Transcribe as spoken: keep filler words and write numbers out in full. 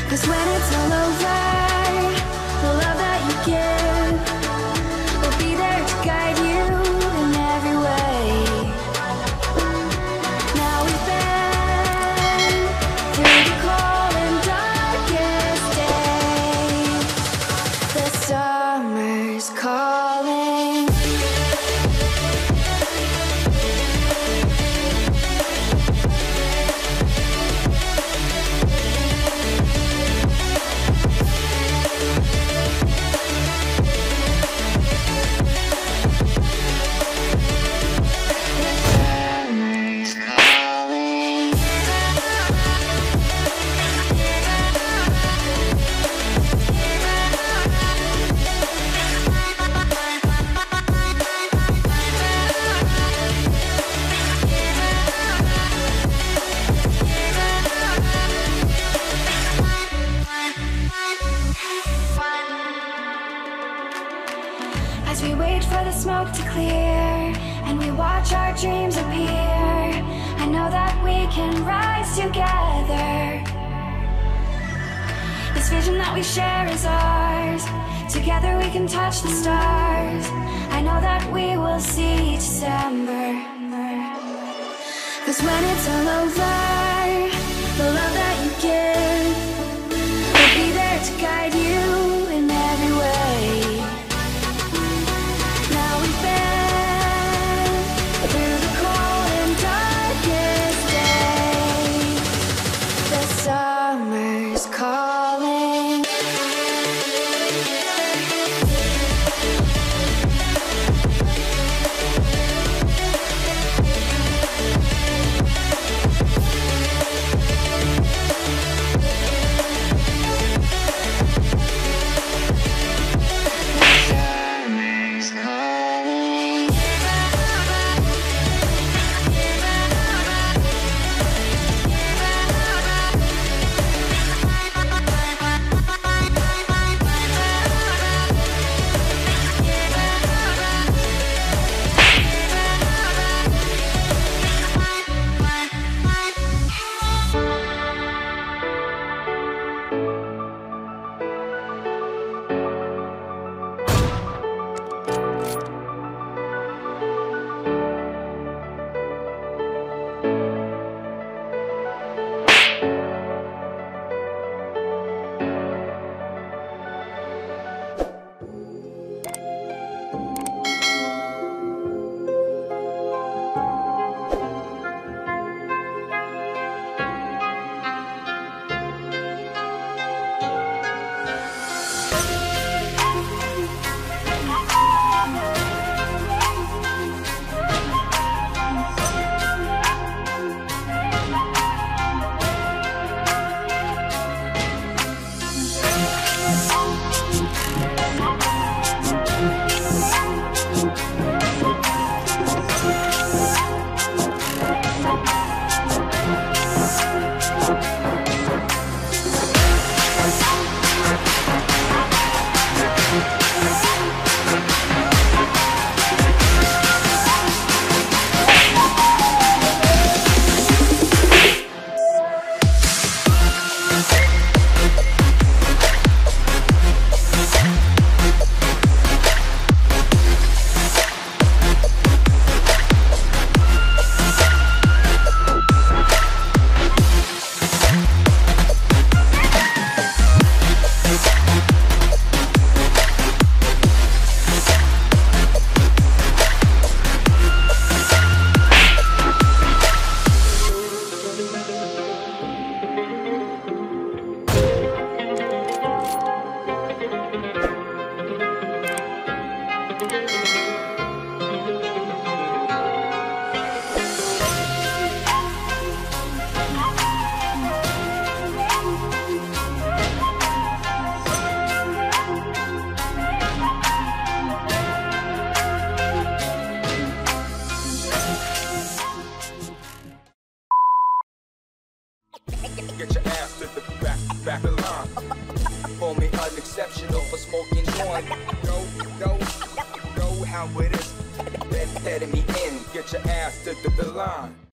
'Cause when it's all over, the love that you give will be there to guide you in every way. Now we've been through the cold and darkest days. The summer's calling. As we wait for the smoke to clear and we watch our dreams appear, I know that we can rise together. This vision that we share is ours. Together we can touch the stars. I know that we will see December. 'Cause when it's all over, the love that you give will be there to guide you in every way. Summer's calling. Summer's calling. Get your ass to the back, back of line. Call me unexceptional for smoking joint. Know, know, know how it is. Let, letting me in. Get your ass to the line.